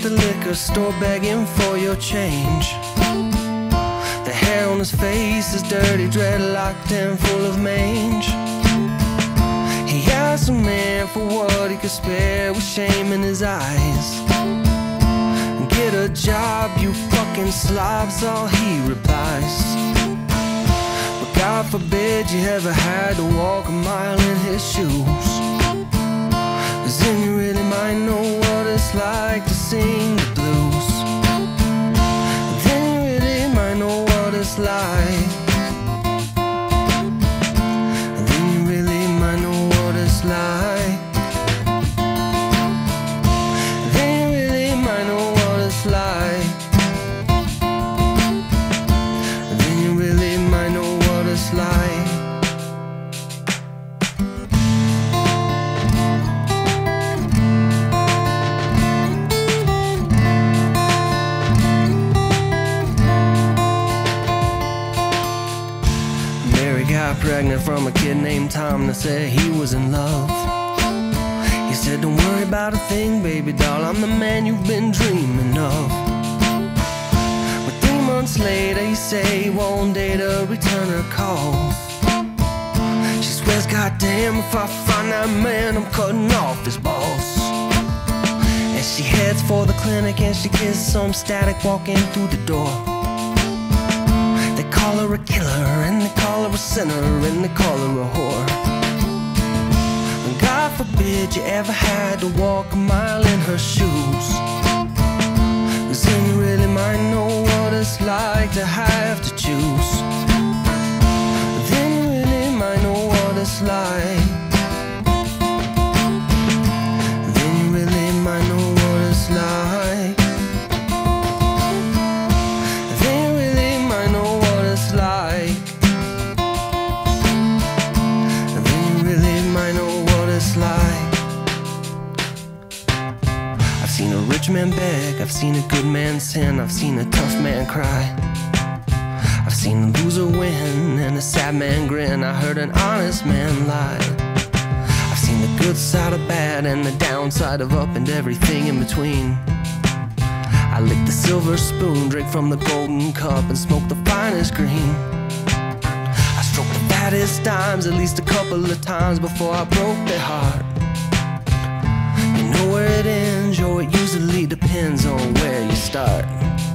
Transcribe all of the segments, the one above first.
the liquor store begging for your change. The hair on his face is dirty, dreadlocked and full of mange. He asked a man for what he could spare with shame in his eyes. Get a job, you fucking slob's all he replies. But God forbid you ever had to walk a mile in his shoes, 'cause then you really might know what it's like to sing the blues. Then you really might know what it's like. Then you really might know what it's like. Then you really might know what it's like. Then you really might know what it's like. Got pregnant from a kid named Tom that said he was in love. He said, don't worry about a thing, baby doll, I'm the man you've been dreaming of. But 3 months later, he said he won't date her, return her calls. She swears, goddamn, if I find that man, I'm cutting off his balls. And she heads for the clinic and she gets some static walking through the door. They call her a killer, and they call her a sinner, and they call her a whore. And God forbid you ever had to walk a mile in her shoes, 'cause then you really might know what it's like to have to choose. Then you really might know what it's like. Then you really might know what it's like. Like, then you really might know what it's like. I've seen a rich man beg, I've seen a good man sin, I've seen a tough man cry, I've seen a loser win and a sad man grin, I heard an honest man lie. I've seen the good side of bad and the downside of up and everything in between. I lick the silver spoon, drink from the golden cup, and smoke the finest green. I stroke the fattest dimes at least a couple of times before I broke their heart. You know where it ends, or it usually depends on where you start.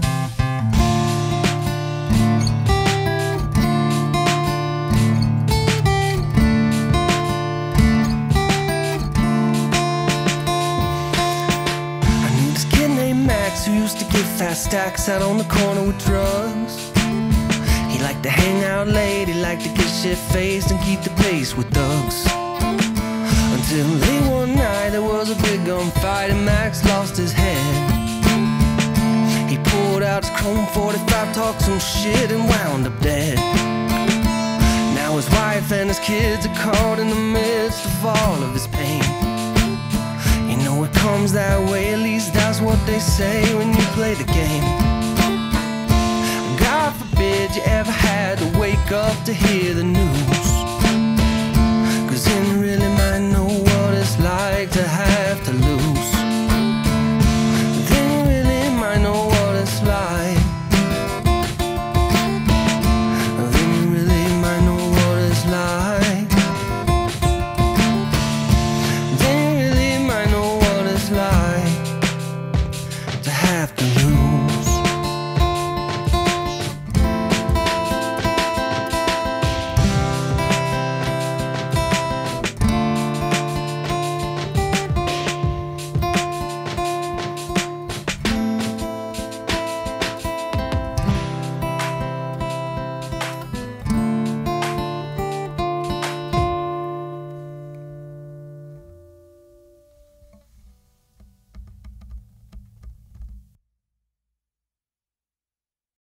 Who used to give fat stacks out on the corner with drugs. He liked to hang out late, he liked to get shit-faced and keep the pace with thugs. Until late one night there was a big gunfight and Max lost his head. He pulled out his chrome 45, talked some shit and wound up dead. Now his wife and his kids are caught in the midst of all of his pain. You know it comes that way, at least that's what they say when you play the game. God forbid you ever had to wake up to hear the news,